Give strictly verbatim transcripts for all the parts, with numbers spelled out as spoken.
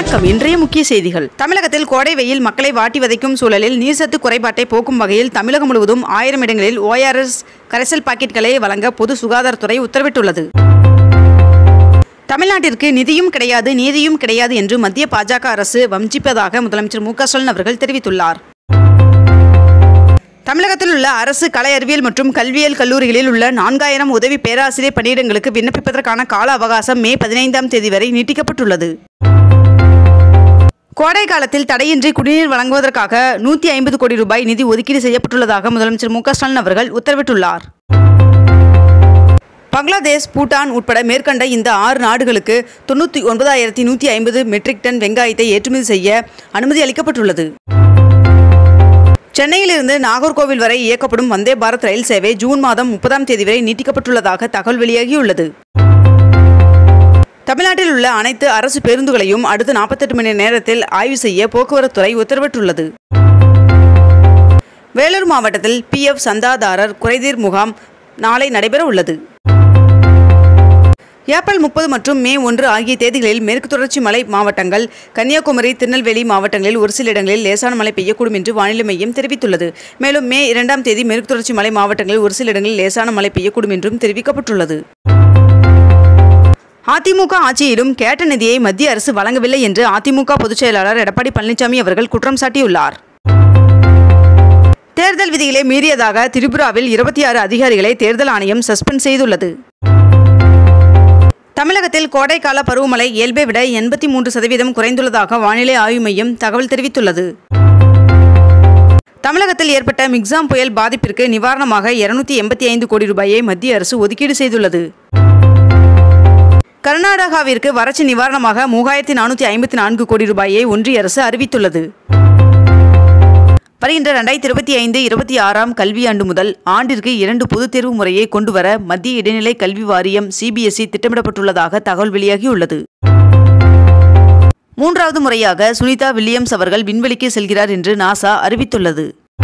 வணக்கம். இன்றைய முக்கிய செய்திகள். தமிழகத்தில் கோடை வெயில் மக்களை வாட்டி வதைக்கும் சூழலில் நீர்சத்து குறைபாட்டை போக்கும் வகையில் தமிழகம் முழுவதும் ஆயிரம் இடங்களில் ஓ ஆர் எஸ் கரைசல் பாக்கெட்களை வழங்க பொது சுகாதாரத்துறை உத்தரவிட்டுள்ளது. தமிழ்நாட்டிற்கு நிதியும் கிடையாது நீதியும் கிடையாது என்று மத்திய பாஜக அரசு வஞ்சிப்பதாக முதலமைச்சர் மு க ஸ்டாலின் அவர்கள் தெரிவித்துள்ளார். தமிழகத்தில் உள்ள அரசு கலை அறிவியல் மற்றும் கல்வியியல் கல்லூரிகளில் உள்ள நான்காயிரம் உதவி பேராசிரியர் பணியிடங்களுக்கு விண்ணப்பிப்பதற்கான கால அவகாசம் மே பதினைந்தாம் தேதி வரை நீட்டிக்கப்பட்டுள்ளது. கோடை காலத்தில் தடையின்றி குடிநீர் வழங்குவதற்காக நூற்றி ஐம்பது கோடி ரூபாய் நிதி ஒதுக்கீடு செய்யப்பட்டுள்ளதாக முதலமைச்சர் மு க ஸ்டாலின் அவர்கள் உத்தரவிட்டுள்ளார். பங்களாதேஷ், பூட்டான் உட்பட மேற்கண்ட இந்த ஆறு நாடுகளுக்கு தொண்ணூற்றி ஒன்பதாயிரத்தி நூற்றி ஐம்பது மெட்ரிக் டன் வெங்காயத்தை ஏற்றுமதி செய்ய அனுமதி அளிக்கப்பட்டுள்ளது. சென்னையிலிருந்து நாகர்கோவில் வரை இயக்கப்படும் வந்தே பாரத் ரயில் சேவை ஜூன் மாதம் முப்பதாம் தேதி வரை நீட்டிக்கப்பட்டுள்ளதாக தகவல் வெளியாகியுள்ளது. தமிழ்நாட்டில் உள்ள அனைத்து அரசு பேருந்துகளையும் அடுத்த நாற்பத்தெட்டு மணி நேரத்தில் ஆய்வு செய்ய போக்குவரத்துறை உத்தரவிட்டுள்ளது. வேலூர் மாவட்டத்தில் பி எஃப் சந்தாதாரர் குறைதீர் முகாம் நாளை நடைபெற உள்ளது. ஏப்ரல் முப்பது மற்றும் மே ஒன்று ஆகிய தேதிகளில் மேற்கு தொடர்ச்சி மலை மாவட்டங்கள், கன்னியாகுமரி, திருநெல்வேலி மாவட்டங்களில் ஒரு சில இடங்களில் லேசான மழை பெய்யக்கூடும் என்று வானிலை மையம் தெரிவித்துள்ளது. மேலும் மே இரண்டாம் தேதி மேற்கு தொடர்ச்சி மலை மாவட்டங்களில் ஒரு சில இடங்களில் லேசான மழை பெய்யக்கூடும் என்றும் தெரிவிக்கப்பட்டுள்ளது. அதிமுக ஆட்சியிலும் கேட்ட நிதியை மத்திய அரசு வழங்கவில்லை என்று அதிமுக பொதுச் செயலாளர் எடப்பாடி பழனிசாமி அவர்கள் குற்றம் சாட்டியுள்ளார். தேர்தல் விதிகளை மீறியதாக திரிபுராவில் இருபத்தி ஆறு அதிகாரிகளை தேர்தல் ஆணையம் சஸ்பெண்ட் செய்துள்ளது. தமிழகத்தில் கோடைக்கால பருவமழை இயல்பை விட எண்பத்தி மூன்று சதவீதம் குறைந்துள்ளதாக வானிலை ஆய்வு மையம் தகவல் தெரிவித்துள்ளது. தமிழகத்தில் ஏற்பட்ட மிக்சாம் புயல் பாதிப்பிற்கு நிவாரணமாக இருநூத்தி எண்பத்தி ஐந்து கோடி ரூபாயை மத்திய அரசு ஒதுக்கீடு செய்துள்ளது. கர்நாடகாவிற்கு வறட்சி நிவாரணமாக மூவாயிரத்தி நானூற்றி ஐம்பத்தி நான்கு கோடி ரூபாயை ஒன்றிய அரசு அறிவித்துள்ளது. வருகின்ற இரண்டாயிரத்தி இருபத்தி ஐந்து இருபத்தி ஆறாம் கல்வியாண்டு முதல் ஆண்டிற்கு இரண்டு பொதுத் தேர்வு முறையை கொண்டுவர மத்திய இடைநிலை கல்வி வாரியம் சி பி எஸ் இ திட்டமிடப்பட்டுள்ளதாக தகவல் வெளியாகியுள்ளது. மூன்றாவது முறையாக சுனிதா வில்லியம்ஸ் அவர்கள் விண்வெளிக்கு செல்கிறார் என்று நாசா அறிவித்துள்ளது.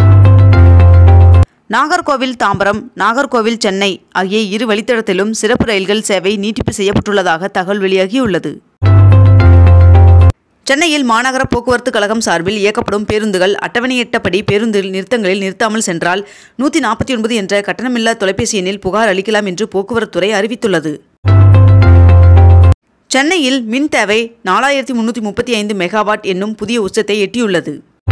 நாகர்கோவில் தாம்பரம், நாகர்கோவில் சென்னை ஆகிய இரு வழித்தடத்திலும் சிறப்பு ரயில்கள் சேவை நீட்டிப்பு செய்யப்பட்டுள்ளதாக தகவல் வெளியாகியுள்ளது. சென்னையில் மாநகர போக்குவரத்து கழகம் சார்பில் இயக்கப்படும் பேருந்துகள் அட்டவணையிட்டபடி பேருந்து நிறுத்தங்களில் நிறுத்தாமல் சென்றால் நூற்றி நாற்பத்தி ஒன்பது என்ற கட்டணமில்லா தொலைபேசி எண்ணில் புகார் அளிக்கலாம் என்று போக்குவரத்துறை அறிவித்துள்ளது. சென்னையில் மின் தேவை நாலாயிரத்தி முன்னூற்றி முப்பத்தி ஐந்து மெகாவாட் என்னும் புதிய உச்சத்தை எட்டியுள்ளது.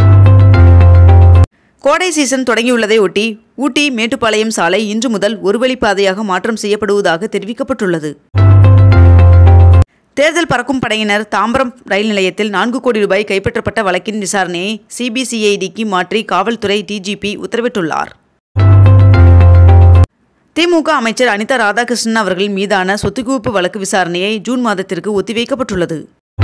கோடை சீசன் தொடங்கியுள்ளதை ஒட்டி ஊட்டி மேட்டுப்பாளையம் சாலை இன்று முதல் ஒரு வழிப்பாதையாக மாற்றம் செய்யப்படுவதாக தெரிவிக்கப்பட்டுள்ளது. தேர்தல் பறக்கும் படையினர் தாம்பரம் ரயில் நிலையத்தில் நான்கு கோடி ரூபாய் கைப்பற்றப்பட்ட வழக்கின் விசாரணையை சி பி சி ஐ டிக்கு மாற்றி காவல்துறை டி ஜி பி உத்தரவிட்டுள்ளார். திமுக அமைச்சர் அனிதா ராதாகிருஷ்ணன் அவர்கள் மீதான சொத்துக்குவிப்பு வழக்கு விசாரணையை ஜூன் மாதத்திற்கு ஒத்திவைக்கப்பட்டுள்ளது.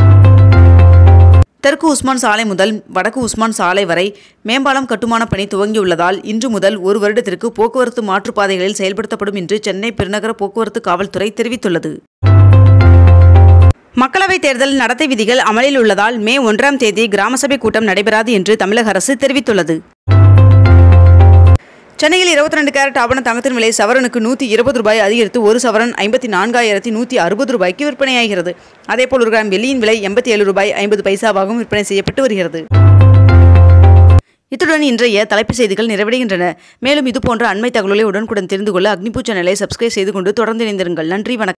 தெற்கு உஸ்மான் சாலை முதல் வடக்கு உஸ்மான் சாலை வரை மேம்பாலம் கட்டுமான பணி துவங்கியுள்ளதால் இன்று முதல் ஒரு வருடத்திற்கு போக்குவரத்து மாற்றுப்பாதைகளில் செயல்படுத்தப்படும் என்று சென்னை பெருநகர போக்குவரத்து காவல்துறை தெரிவித்துள்ளது. மக்களவைத் தேர்தல் நடத்தை விதிகள் அமலில் உள்ளதால் மே ஒன்றாம் தேதி கிராம சபை கூட்டம் நடைபெறாது என்று தமிழக அரசு தெரிவித்துள்ளது. சென்னையில் இருபத்தி ரெண்டு கேரட் ஆபண தங்கத்தின் விலை சவரனுக்கு நூற்றி இருபது ரூபாய் அதிகரித்து ஒரு சவரன் ஐம்பத்தி நான்காயிரத்தி நூற்றி அறுபது ரூபாய்க்கு விற்பனையாகிறது. அதேபோல் ஒரு கிராம் வெள்ளியின் விலை எண்பத்தி ஏழு ரூபாய் ஐம்பது பைசாவாகவும் விற்பனை செய்யப்பட்டு வருகிறது. இத்துடன் இன்றைய தலைப்புச் செய்திகள் நிறைவடைகின்றன. மேலும் இதுபோன்ற அண்மை தகவல்களை உடனுக்குடன் தெரிந்து கொள்ள அக்னிபூ சேனலை சப்ஸ்கிரைப் செய்து கொண்டு தொடர்ந்து இணைந்திருங்கள். நன்றி, வணக்கம்.